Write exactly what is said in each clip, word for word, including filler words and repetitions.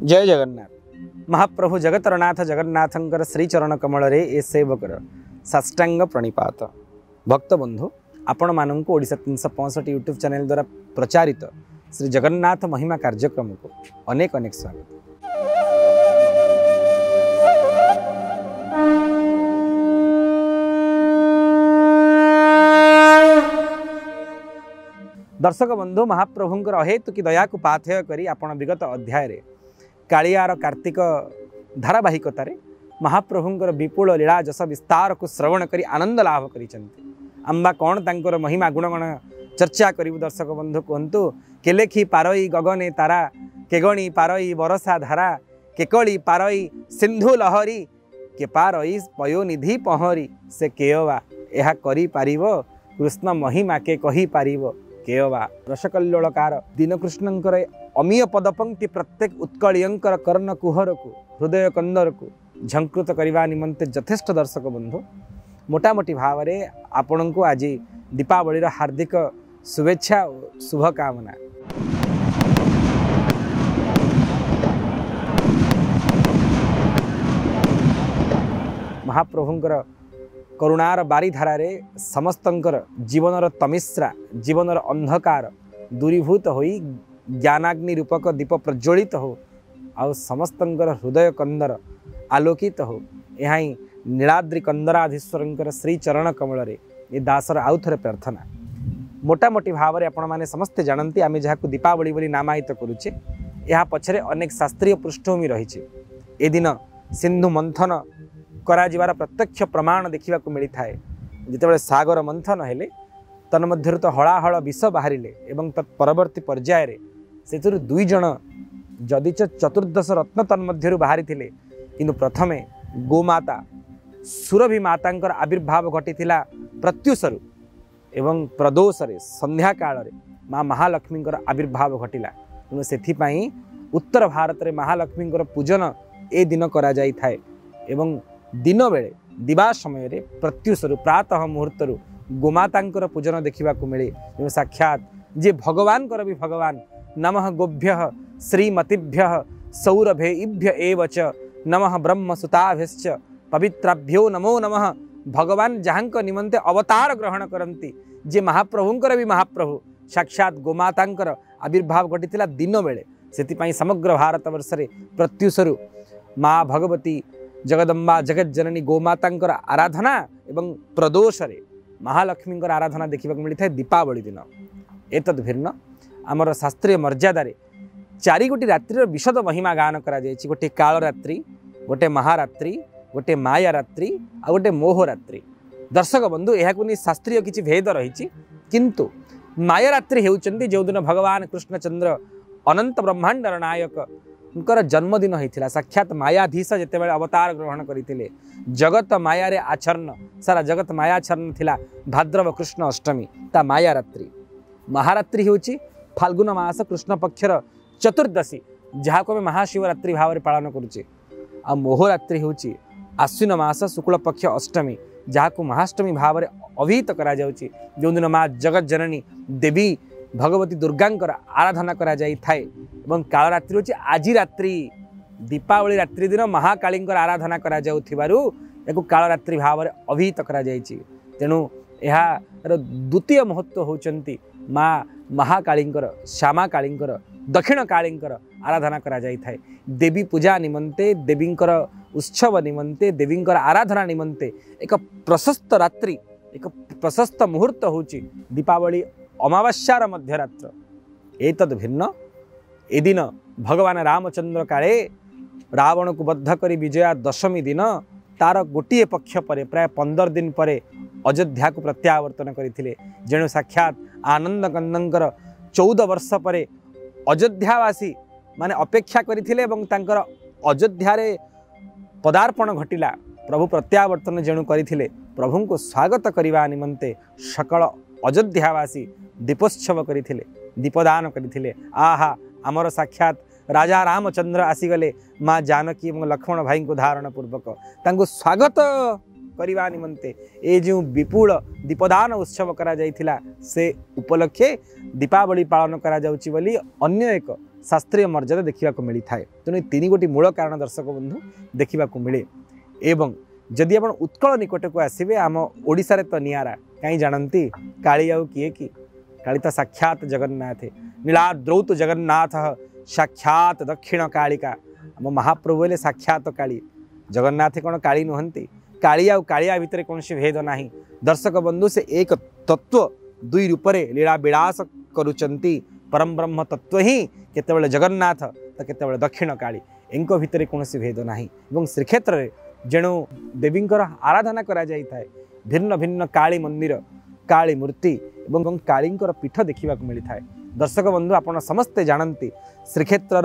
जय जगन्नाथ। महाप्रभु जगतरनाथ जगन्नाथंकर श्रीचरण कमल रे ए सेवकर साष्टांग प्रणिपात। भक्त बंधु आपण मानक ओडिशा तीन सौ पैंसठ यूट्यूब चैनल द्वारा प्रचारित श्री जगन्नाथ महिमा कार्यक्रम को अनेक अनेक स्वागत। दर्शक बंधु महाप्रभुंकर अहेतु की दया को पाथेय करी आपण विगत अध्याय रे कालियार कार्तिक धारावाहिकतार महाप्रभुंकर विपुल लीला जस विस्तार को श्रवण करी आनंद लाभ करिसेंती। आंबा कौन तांकर महिमा गुणगण चर्चा करू। दर्शक बंधु कहतु केलेखी पारई गगने तारा केगणी पारई बरसा धारा केकड़ी पारई सिंधु लहरी के पारई पयोनिधि पहरी से केयवा यह करी पारिबो कृष्ण महिमा के कही पारिबो केयवा। रसकल्लोलकार दीनकृष्णंकर अमीय पदपंक्ति प्रत्येक उत्कलियंकर कर्ण कुहर को हृदय कंदर को झंकृत करने निमंते यथेष्ट दर्शक बंधु मोटामोटी भाव में आपण को आज दीपावली हार्दिक शुभेच्छा शुभकामना। महाप्रभुंकर करुणार बारीधारा रे समस्तंकर जीवनर तमिश्रा जीवनर अंधकार दूरीभूत होई ज्ञानाग्नि रूपक दीप प्रज्वलित हो आउ समस्तंकर हृदय कंदर आलोकित हो। यह नीलाद्रि कंदराधीश्वर श्री चरण कमल रे ये दासर आउ थे प्रार्थना। मोटामोटी भाव में आपण मैंने समस्ते जानती आम जहाँ दीपावली बोली नामायित करुचे यह पछरे अनेक शास्त्रीय पृष्ठभूमि रही। ए दिन सिंधु मंथन करा जिवार प्रत्यक्ष प्रमाण देखा मिलता है। जितेबाला सागर मंथन हेले तन्मध्यरु तो हलाहल विष बाहर एवं तत्परवर्ती पर्यायर से दुई जन जदिच चतुर्दश रत्न तन्मध्यरु बाहरी थिले किंतु प्रथमे गोमाता सुरभि मातांकर आविर्भाव घटी प्रत्युषरु एवं प्रदोषरे संध्या काल माँ महालक्ष्मींकर आविर्भाव घटिला। तेणु से उत्तर भारत में महालक्ष्मींकर पूजन ए दिन करा जाई थाए एवं दिन बेले दिवा समय रे प्रत्युषरु प्रातः मुहूर्तरु गोमातांकर पूजन देखा मिले। तेणु साक्षात जे भगवान कर भी भगवान नमः गोभ्य श्रीमतीभ्य सौरभेभ्य एव च नमः ब्रह्मसुताभ्यश्च पवित्राभ्यो नमो नमः। भगवान जहाँक निमंते अवतार ग्रहण करती जे महाप्रभुंकर भी महाप्रभु साक्षात गोमातांकर आविर्भाव घटी दिन बेले से समग्र भारत वर्ष रे प्रत्युषरु माँ भगवती जगदम्बा जगत जननी गोमातांकर आराधना एवं प्रदोषरे महालक्ष्मींकर आराधना देखा मिलता है दीपावली दिन। एतद् भिन्न आमर शास्त्रीय मर्यादार चारि गोटी रात्रि विशद महिमा गान करा जायछि। गोटे काल रात्रि गोटे महारात्रि गोटे माया रात्रि आ गोटे मोह रात्रि। दर्शक बंधु यह शास्त्रीय किछि भेद रही किंतु माया रात्रि हेउचंती जो दिन भगवान कृष्णचंद्र अनंत ब्रह्मांडर नायक उनकर जन्मदिन होता। साक्षात मायाधीश जिते बड़े अवतार ग्रहण करते जगत माया रे आच्छन्न सारा जगत मायाच्छन्न थिला भाद्रव कृष्ण अष्टमी ता माया रात्रि। महारात्रि होची फाल्गुन मास कृष्ण पक्षर चतुर्दशी जहाँ को महाशिवरात्रि भाव में पालन करुचे। आ मोहरात्रि होची आश्विन मास शुक्ल पक्ष अष्टमी जहाँ को महाष्टमी भाव में अभिहित करा जाउची जो दिन माँ जगत जननी देवी भगवती दुर्गांकर आराधना करा जाई थाए। एवं काल रात्रि होची आजी रात्रि दीपावली रात्रि दिन महाकालींकर आराधना करा जाउथिबारु एको काल रात्रि भाव में अभिहित करा जायछि। तेणु यार द्वितीय महत्व होचंती माँ महाकालींकर श्यामा कालींकर दक्षिण कालींकर आराधना करा जाई थाए। देवी पूजा निमंते देवींकर उत्सव निमंते देवींकर आराधना निमंते एक प्रशस्त रात्रि एक प्रशस्त मुहूर्त होची दीपावली अमावास्यार मध्यरात्र। एतद् भिन्न ए दिन भगवान रामचंद्र काले रावण को बद्ध करी विजया दशमी दिन तार गोटे पक्ष पर प्राय पंदर दिन पर अयोध्या को प्रत्यावर्तन करते। जेणु साक्षात आनंद कंदंकर चौदह वर्ष पर अयोध्यावासी माने अपेक्षा करथिले एवं तांकर अयोध्या रे पदार्पण घटिला। प्रभु प्रत्यावर्तन जेणु करथिले प्रभु को स्वागत करने निमंते सकल अयोध्यावासी दीपोत्सव करथिले दीपदान करथिले। आहा आमर साक्षात राजा रामचंद्र आसीगले माँ जानकी और लक्ष्मण भाई को धारण पूर्वक तांको स्वागत करने निमंते ए जो विपुल दीपदान उत्सव करा जाइथिला से उपलक्षे दीपावली पालन करा जाउची बोली अन्य एक शास्त्रीय मर्यादा देखा मिली थाए। तेणु तीन गोटी मूल कारण दर्शक बंधु देखा मिले। एवं जदि आप उत्कल निकट को आसवे आम ओडिशा तो नियारा कहीं जानती काली आउ किए कि काली तो साक्षात जगन्नाथ नीलाद्रौत जगन्नाथ साक्षात दक्षिण कालिका आम महाप्रभु हेले साक्षात काली जगन्नाथ कौन काली नुहंती काली आउ कालिया भितर कौन भेद ना। दर्शक बंधु से एक तत्व दुई रूपरे लीला विलास करुचंती परम ब्रह्म तत्व ही केतेबेले जगन्नाथ तो केतेबेले दक्षिण काली इनको भितर कौन भेद ना। श्रीक्षेत्र में जेणु देवींकर आराधना करा जाई थाए भिन्न भिन्न काली मंदिर काली मूर्ति एवं कालींकर पीठ देखा मिली थाए। दर्शक बंधु आपड़ समस्ते जानती श्रीक्षेत्र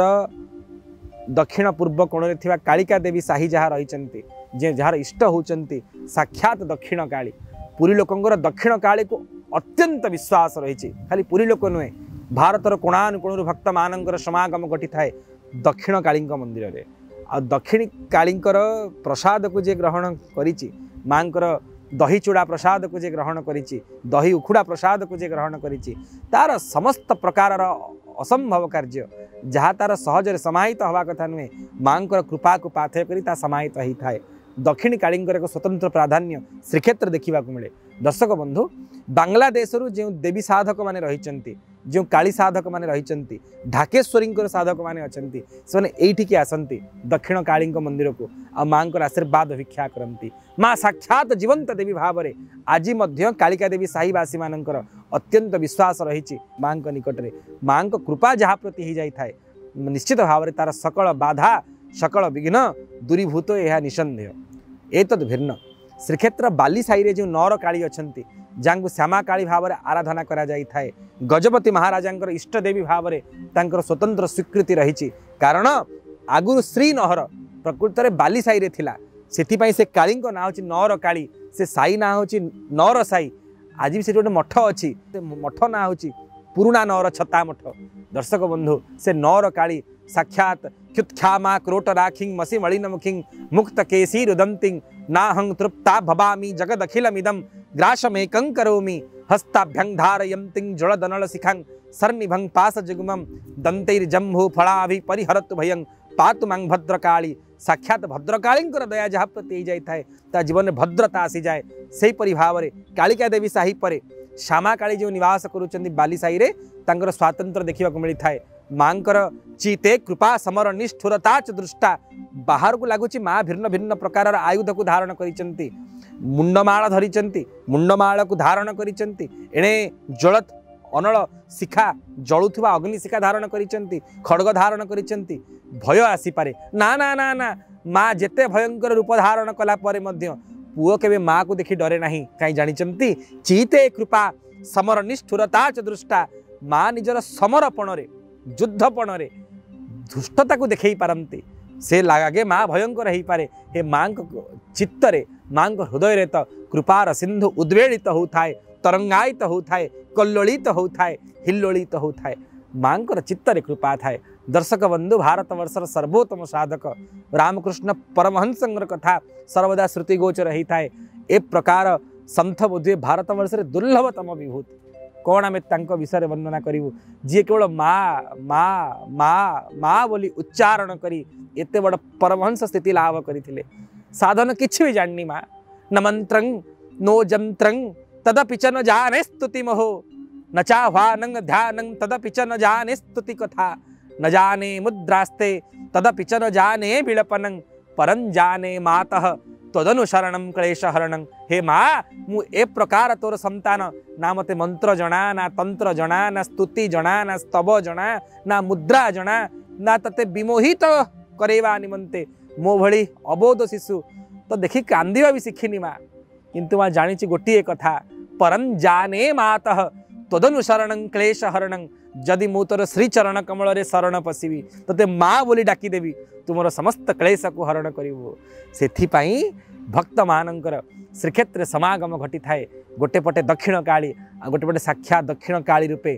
दक्षिण पूर्व कोण में थिबा कालिका देवी साही जहाँ रही जे जार इष्ट होचंती साक्षात दक्षिण काली पुरी लोकंर दक्षिण काली को अत्यंत विश्वास रही। खाली पुरी लोक नुहे भारतर कोणानुकोण भक्त मानकर समागम घटी थाए दक्षिण काली मंदिर में। आ दक्षिण काली प्रसाद को जे ग्रहण करिछि मांकर दही चूड़ा प्रसाद को जे ग्रहण करिछि दही उखुड़ा प्रसाद को जे ग्रहण करिछि तार समस्त प्रकार असंभव कार्य जहाँ तार सहजरे समाहित हवा कथा नुहे मांकर कृपा को पाथेय करी ता समाहित ही थाए। दक्षिण काली एक स्वतंत्र प्राधान्य श्रीक्षेत्र देखा मिले। दर्शक बंधु बांग्लादेश जो देवी साधक माने रही जो काली साधक माने रही ढाकेश्वरी साधक माने अछंती से एठिकी आसती दक्षिण काली मंदिर को आ माँ आशीर्वाद भिक्षा करती। माँ साक्षात जीवंत देवी भाव में आज कालिका देवी साहीवासी मानकर अत्यंत विश्वास रही माँ निकट में माँ कृपा जहाँ प्रति हो जाए निश्चित भाव में तार सकल बाधा सकल विघ्न दूरीभूत यह निसंदेह। एतद भिन्न श्रीक्षेत्र बाली साई जो नौर काली अच्छी जहाँ श्यामा काली भाव में आराधना करा जाई थाए गजपति महाराजा इष्ट देवी भाव में स्वतंत्र स्वीकृति रही। कारण आगुरी श्री नहर प्रकृत में बाली साई थिला से से काली ना हूँ नौर काली से साई ना हूँ नौर साई। आज भी से गोटे मठ अच्छी मठ ना हूँ पुराणा नौर छता मठ। दर्शक बंधु से नौर काली साक्षात क्षुत्क्षामा क्रोट राखिंग मसी मलिनमुखिंग मुक्त केसी रुदंती नाहं तृप्ता भवामी जगदखिलमिदं ग्रासमेकं करोमि हस्ताभ्यं धारयन्तीं जलदनल शिखां सर्निभं पाशजुग्मं दन्तैर्जम्भू फलाभि परिहरतु भयं पातु मां भद्रकाली। साक्षात भद्रकाली दया जहाँ प्रति जाए ता जीवन में भद्रता आसी जाए से भाव में कालिका देवी साही पर श्यामा काली जो निवास करुँच बाली साई रे तांकर स्वातंत्र देखा मिली थाए। मांकर चीते कृपा समर निष्ठुरता च दृष्टा बाहर को लगुच माँ भिन्न भिन्न प्रकार आयुध को धारण करिसेंती मुंडमाला धरिचंती मुंडमाला को धारण करिसेंती एणे जलत अनल शिखा जलुवा अग्नि शिखा धारण करिसेंती खड्ग धारण करिसेंती भय आसी पारे ना ना ना ना माँ जेते भयंकर रूप धारण कला परे मध्य पुओ केबे माँ को देखि डरे नहीं कहीं जानिचंती चीते कृपा समर निष्ठुरता च दृष्टा माँ निजर समरपण रे युद्धपण रे दुष्टता को देखई पारती से लगे माँ भयंकर हो पारे हे माँ चित्तरे माँ हृदय रे तो कृपार सिंधु उद्वेलित होता तरंगायित होता कल्लोलित होता हिल्लोलित होता माँ चित्तरे कृपा थाए। दर्शक बंधु भारत वर्षर सर्वोत्तम साधक रामकृष्ण परमहंसंकर कथा सर्वदा श्रुतिगोचर होता है। ए प्रकार संथ बोधे भारत वर्ष दुर्लभतम विभूति कौन आम विषय वर्णना करूँ जी केवल माँ माँ माँ माँ बोली उच्चारण करी एते बड़ परमहंस स्थिति लाभ करते साधन किछि भी जाननी माँ न मंत्रं नो जंत्रं तदपि च न जाने स्तुति महो न चाह्वानं ध्यानं तदपि च न जाने स्तुति कथा न जाने मुद्रास्ते तदपि च न जाने विलपनं परं जाने मातः तदनुसरणं क्लेशहरणं। हे माँ मु ए प्रकार तोर संतान ना मते मंत्र जना ना तंत्र जना ना स्तुति जना ना स्तव जना ना मुद्रा जना ना तते विमोहित करेवा निमंते मो भली अबोध शिशु तो देखी कांदिवा भी शिखिनी माँ किंतु माँ जानी गोटे कथा परं जाने मातः तदनुसरणं क्लेशहरणं जदि मु तोर श्रीचरण कमल रे शरण पशिबी तते माँ बोली डाकीदेवी तुमर समस्त क्लेश को हरण करिवो। सेथिपाई भक्त मानकर श्रीक्षेत्र समागम घटी थाए गोटे पटे दक्षिण काली आ गोटे पटे साक्षात दक्षिण काली रूपे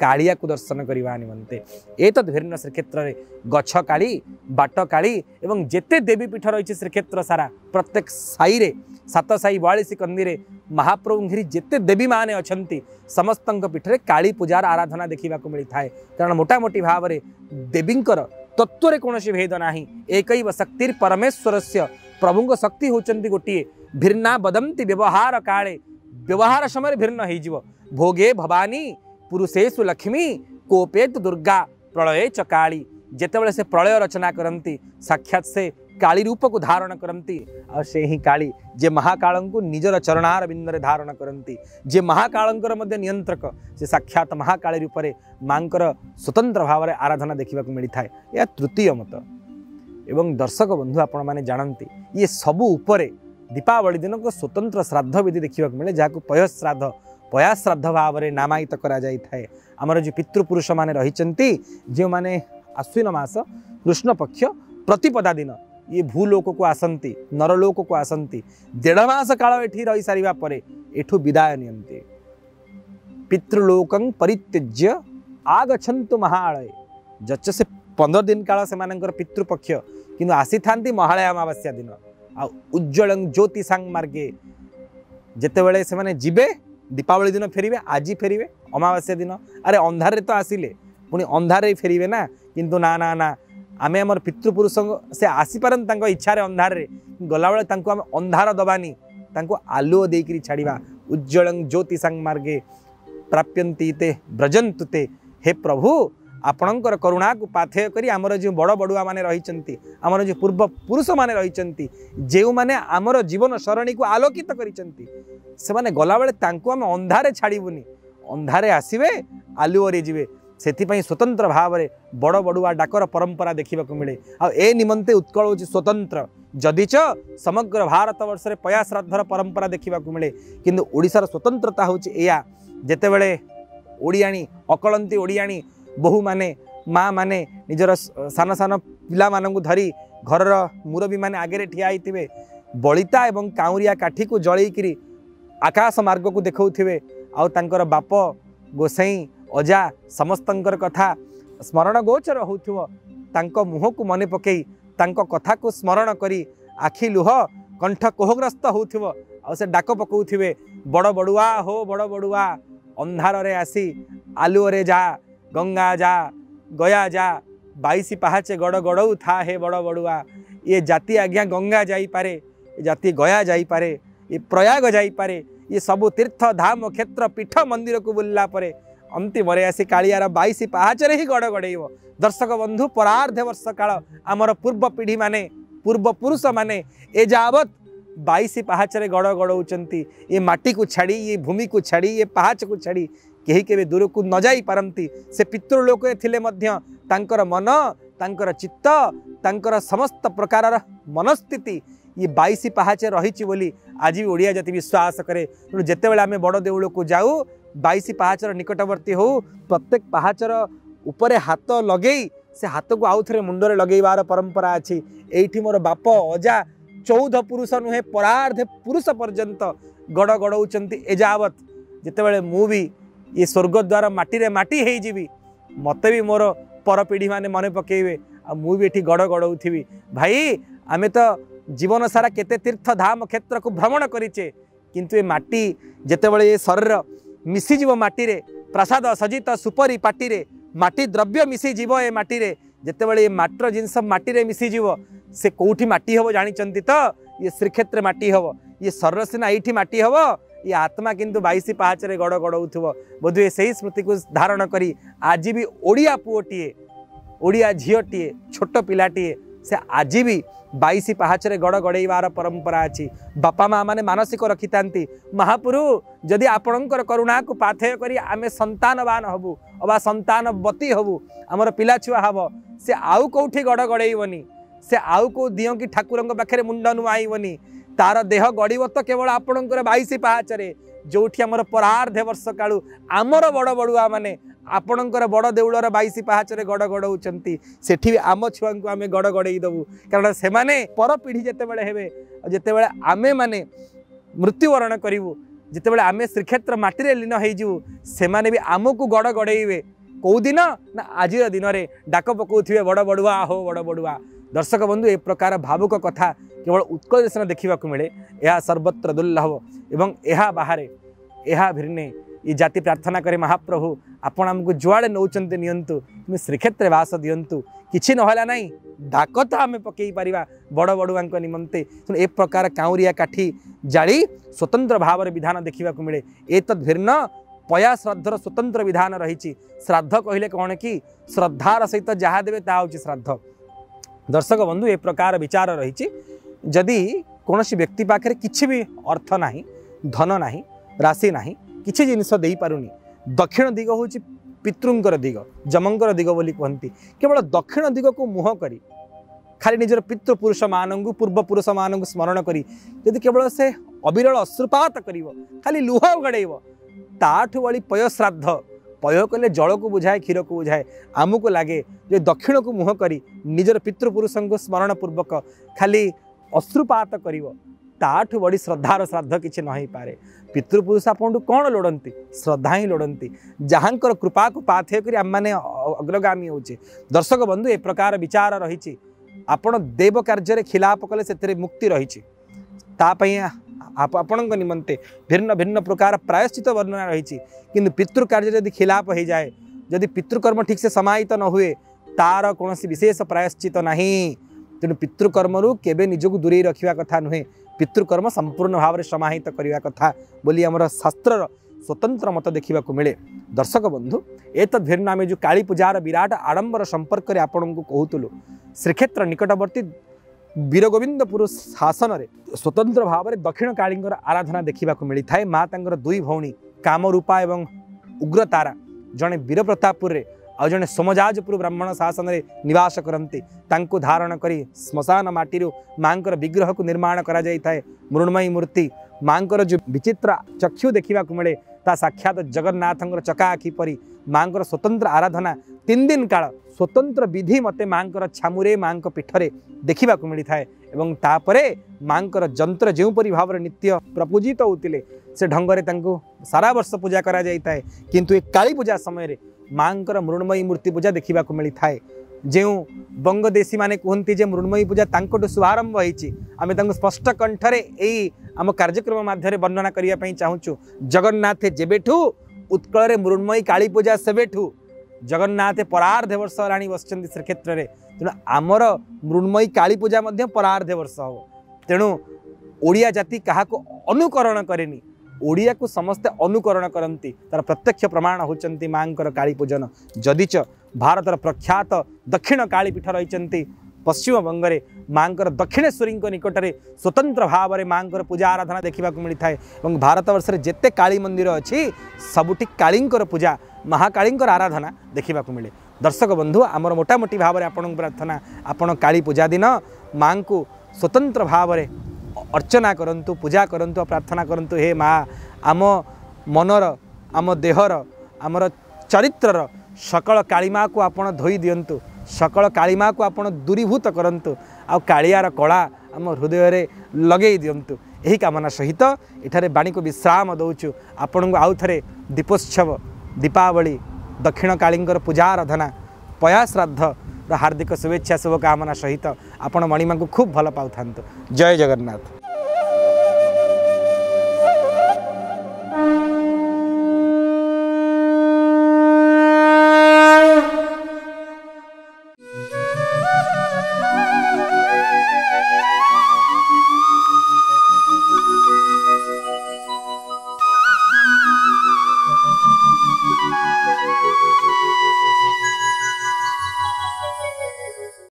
कालिया को दर्शन करने निमंते एतद भिन्न श्रीक्षेत्र में गछ काली बाट काली एवं जेते देवीपीठ रही श्रीक्षेत्र सारा प्रत्येक साई रे सात साई बयालीस कंदी रे महाप्रभु घिरी जेते देवी माने अच्छंती समस्त पीठ में काली पूजार आराधना देखा मिलता है कारण मोटामोटी भाव में देवींकर तत्व कौन भेद ना एक शक्ति परमेश्वर से प्रभु शक्ति होती गोटे भिन्ना बदंती व्यवहार काले व्यवहार समय भिन्न हो भोगे भवानी पुरुषेषु लक्ष्मी कोपेत दुर्गा प्रलये च काली जेतेबेले से प्रलय रचना करती साक्षात से काली रूप को धारण करती और से ही काली जे महाकाल को निजर चरणार बिंदरे धारण करती जे महाकालंकर मध्य नियंत्रक से साक्षात महाकाली रूप में मांकर स्वतंत्र भाव में आराधना देखा मिलता है यह तृतीय मत एवं दर्शक बंधु आपण मैंने जानती ये सबू उपरे दीपावली दिन को स्वतंत्र श्राद्ध विधि देखा मिले जहाँ पय श्राद्ध पया श्राद्ध भाव में नामायित करा जाय थाए आमर जो पितृपुरुष माने रहिचंती जो माने आश्विन मास कृष्ण पक्ष प्रतिपदा दिन ये भूलोक को आसंती नरलोक को आसंती देढ़ मास काल एठी रही सारिबा परे एठू विदाय नियंती पितृलोकं परित्यज्य आगछन्तु महालय जच्च से पंद्रह दिन काल से मानकर पितृपक्ष किंतु आसी थांती महालय अमावास्या दिन आ उज्ज्वलं ज्योतिषांग मार्गे जेतेबेले से माने जिबे दीपावली दिन फेरिबे आज फेरिबे अमावास्या दिन अरे अंधार तो आसिले पुणी अंधार फेरिबे ना किंतु ना ना ना आमे आमर पितृपुरुष से आसीपारन तांको इच्छा रे अंधार रे गला बेले तांको आमे अंधार दबानी तांको आलुओ देकरी छाड़िबा उज्ज्वलं ज्योतिषांग मार्गे प्राप्यन्ति ते ब्रजन्तु ते हे प्रभु आपणकर करुणा को पाथेय करी आमर जो बड़ बड़ुआ माने रहिचंती आमर जो पूर्व पुरुष माने रहिचंती जेउ माने आमर जीवन सरणी को आलोकित करिचंती से माने गला बेले तांको आमे अंधारे छाड़िबुनी अंधारे आसीबे आलुओरे जिवे सेथिपई स्वतंत्र भाव में बड़ बड़ुआ डाकर परंपरा देखा मिले आ ए निमंते उत्कल होची स्वतंत्र जदिच समग्र भारत वर्ष में पया श्राद्धर परंपरा देखा मिले किंतु ओडिशार स्वतंत्रता होची एया जेतेबेले ओडियाणी अकलंती ओडियाणी बहु माने माँ माने निजर सान सान पिला मानू धरी घर मुरबी माने आगे ठिया होइथिबे बलिता एवं काउरिया काठी को जलैकरी आकाश मार्ग को देखौथिबे आउ तांकर बाप गोसाई अजा समस्तंकर कथा स्मरण गोचर होउथिबो तांको मुह को मने पकई तांको कथा को स्मरण करी आखि लुह कंठ कोहग्रस्त होउथिबो आ से डाक पकाउथिबे बड़ बड़ुआ हो बड़ बड़ुआ अंधार रे आसी आलुओरे जा गंगा जा गया जा बाईसी पहाचे गड़ गड़ऊ था हे बड़ बड़ुआ ये जाति आज्ञा गंगा जाइपारे ये जाति गया जाइपारे ये प्रयाग जाइपारे ये सबु तीर्थ धाम क्षेत्र पीठ मंदिर को बुलला परे अंतिम आसी कालियार बाईसी पहाचरे ही गड़ गड़ेब दर्शक बंधु परार्ध वर्ष काल आमर पूर्व पीढ़ी माने पूर्व पुरुष माने ए जावत बाईसी पहाचरे गड़ गड़ौचंती ये माटी को छाड़ी ये भूमि को छाड़ी ये पहाच को छाड़ी कहीं के दूर को न जाई पारंती से पितृलोक थिले मध्य तांकर मन तांकर चित्त तांकर समस्त प्रकार मनस्थिति ये बाईसी पहाचे रही बोली आज भी ओडिया जाति विश्वास करे तेणु जितेबाला आम बड़ देउल को जाऊ बाईसी पहाचर निकटवर्ती हो प्रत्येक पहाचर उपरे हाथ लगे से हाथ को आउ थे मुंडरे लगेबार परंपरा अच्छी एठी मोर बाप अजा चौदह पुरुष नुहे परार्धे पुरुष पर्यंत गड़ गड़ौचंती एजावत जितेबाला मु भी ये स्वर्ग द्वार माटी माटी हो जीवी मत भी मोर पर पीढ़ी माने मन पकेबे आ मु भी एठी गड़ गड़ौथी भाई आमे तो जीवन सारा केते तीर्थ धाम क्षेत्र को भ्रमण करिचे किंतु ये माटी जेतेबेले ये शरीर मिसीजीव माटी रे प्रसाद सजित सुपरी पाटी रे माटी द्रव्य मिसीजीव ए माटी रे जेतेबेले ये माटर जिनस माटी रे मिसीजीव से कोठी माटी हबो जानिचंती तो ये श्रीक्षेत्र माटी हबो ये शरीर सिना एठी माटी हबो ये आत्मा किंतु बाईसी पहाचरे गड़ गड़ौथुव बोधुए से स्मृति को धारण करी आज भी ओडिया पुओटीए ओडिया झीटीए छोट पिलाटीए से आज भी बाईसी पहाचरे गड़ गड़ेबार परंपरा अच्छी बापा माँ मैंने मानसिक रखी था महापुरु जदि आपणकर करुणा को पाथेय करी आमे संतानवान हबु अबा संतानवती हबु आमर पिला छुआ हब से आउ कौठी गड़ गड़ेबनी से आउ को दियो कि ठाकुर पाखे मुंड नुआईबनी तार देह गड़ब तो केवल आपणकर बाईसी पहाचरे जो आमर परार्धे वर्ष कालू आमर बड़ बड़ुआ माने आपणकर बड़ देउलर बाईसी पहाचरे गड़ गड़ौचंती सेठी आम छुआ को आमे गड़ गड़ई दबु कारण से माने पर पीढ़ी जेतेबेले हेबे जेतेबेले आमे माने मृत्युवरण करिवु जितेबाला आम श्रीक्षेत्र माटी लीन हो भी आमको गड़ गड़े कौ दिन ना आज दिन में डाक पकाउे बड़ बड़ुआ हो बड़ बड़ुआ। दर्शक बंधु ए प्रकार भावुक कथा केवल उत्कल देश देखा मिले यह सर्वत्र दुर्लभ एवं यह बाहर यह भिन्ने ये जाति प्रार्थना करे महाप्रभु आपण आमको जुआड़े नौचंते नियंतु तुम श्रीक्षेत्र वास दियंतु किछि नहला नहीं डाक तो आम पकई पारिबा बड़ बड़ुआ निमंते ए प्रकार काउरिया काठी जाली स्वतंत्र भाव विधान देखा मिले एतद भिन्न पया श्राद्धर स्वतंत्र विधान रही। श्राद्ध कहले कौन कि श्रद्धार सहित जहाँ देवे ता होछि श्राद्ध। दर्शक बंधु ए प्रकार विचार रही जदि कौन व्यक्ति पाखे किछि भी अर्थ नाही धन नाही राशि नाही किछि जिनिस दे पारुनी दक्षिण दिग हूँ पितृंकर दिग जमंकर दिग बोली कहती केवल दक्षिण दिग को मुह करी खाली निजर पितृपुरुष मान पूर्व पुरुष मान स्मरण करी यदि केवल से अविरल अश्रुपात कर खाली लुह गड़ेब ताठू वाली पय श्राद्ध पय कले जल को बुझाए क्षीर को बुझाए आमको लगे जे दक्षिण को मुह करी निजर पितृपुरुष को स्मरण पूर्वक खाली अश्रुपात कर ताठू बड़ी श्रद्धार श्राद्ध किसी न पारे। पितृपुरुष आपन कौन लोड़ती श्रद्धा ही लोड़ती जहाँकर कृपा को पाथेय कर आम मैंने अग्रगामी होचे। दर्शक बंधु ए प्रकार विचार रही आपण देव कार्य खिलाप कले से मुक्ति रही आपण निमंते भिन्न भिन्न प्रकार प्रायश्चित वर्णना रही कि पितृ कार्य यदि खिलाप हो जाए जदि पितृकर्म ठीक से समाहित न हुए तार कौन विशेष प्रायश्चित नहीं तेणु पितृकर्म केबे निजक दूरे रखा कथा नुहे पितृकर्म संपूर्ण भाव में समाहित करने कथा बोली आमर शास्त्र स्वतंत्र मत देखा मिले। दर्शक बंधु एत भिन्न आम जो काली पूजार विराट आडंबर संपर्क में आपण को कहूलु श्रीक्षेत्र निकटवर्ती वीरगोविंदपुर शासन में स्वतंत्र भाव में दक्षिण काली आराधना देखा मिलता है। माँ तंगर दुई भौणी कामरूपा एवं उग्रतारा जड़े वीरप्रतापपुर आ जड़े सोमजाजपुर ब्राह्मण शासन में निवास करती धारण कर श्मशान माटी माँ विग्रह को निर्माण करा जाय थाए। मृण्मयी मूर्ति माँ जो विचित्र चक्षु देखा मिले ता साक्षात जगन्नाथ चका आखि परी माँ स्वतंत्र आराधना तीन दिन काल स्वतंत्र विधि मते माँ छामुरे माँ पीठरे देखा मिलता है। एवं तापरे माँ जंत्र जोपरी भाव नित्य प्रपूजित होते से ढंगरे सारा वर्ष पूजा करा जाय थाए किंतु एक काली पूजा समय माँ मृण्मयी मूर्ति पूजा देखा मिलता है। जो बंगदेशी माने कहते जे मृण्मयी पूजा तांकोटु शुभारंभ होईची आमे तांको स्पष्ट कंठरे एई आम कार्यक्रम माध्यम वर्णना करने चाहूँ। जगन्नाथ जेबेठू उत्कल मृण्मयी काली पूजा सेबेठू जगन्नाथ परार्धे वर्ष राणी बसचंदी श्रीक्षेत्र में तेणु आमर मृण्मयी काली पूजा मध्य परार्धे वर्ष हम तेणु ओडिया जाति क्या अनुकरण करेनी ओडिया को समस्ते अनुकरण करती तार प्रत्यक्ष प्रमाण होचंती माँ काली पूजन। जदिच भारतर प्रख्यात दक्षिण कालीपीठ रही पश्चिम बंगरे माँ दक्षिणेश्वरी निकट में स्वतंत्र भाव में माँ पूजा आराधना देखा मिलता है। और भारत वर्ष में जिते काली मंदिर अच्छी सबुठी काली पूजा महाकाली आराधना देखा मिले। दर्शक बंधु आमर मोटामोटी भाव में आपण प्रार्थना आपण काली पूजा दिन माँ को स्वतंत्र भाव में अर्चना करंतु पूजा करंतु प्रार्थना करंतु हे माँ आम मनर आम देहर आमर चरित्रर सकल कालीमा को आपण धोई दियंतु सकल कालीमा को आपण दूरीभूत करंतु आ कालियार कला आम हृदय रे लगे दियंतु। यही कामना सहित एठारे बाणी को विश्राम दौचु आपण को आउ थरे दीपोत्सव दीपावली दक्षिण कालींकर पूजा आराधना पया श्राद्ध हार्दिक शुभेच्छा शुभकामना सहित आपण मणिमा को खूब भल पाउथांतु। जय जगन्नाथ।